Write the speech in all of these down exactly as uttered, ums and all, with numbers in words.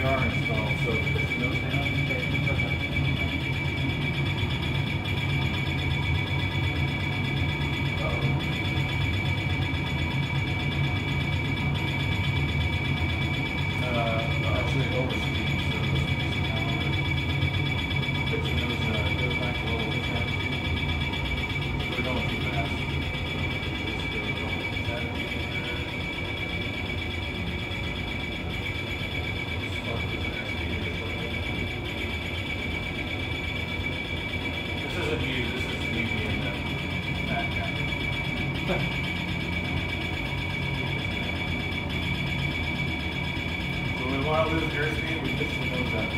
are installed, so pushing those down. Actually, overspeed, so this is calendar. Pitching those, uh, goes back a little bit down. So we're going too fast. Just go going seventy. Start with the next speed. This isn't you, this is me being the bad guy. When we want to lose airspeed, we pitch the nose up.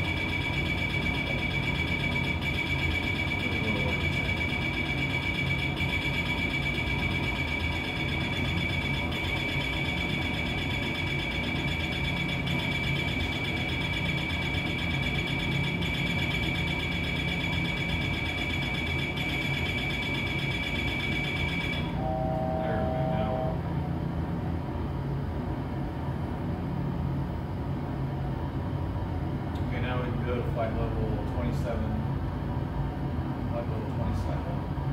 Go to flight level twenty-seven, flight level twenty-seven.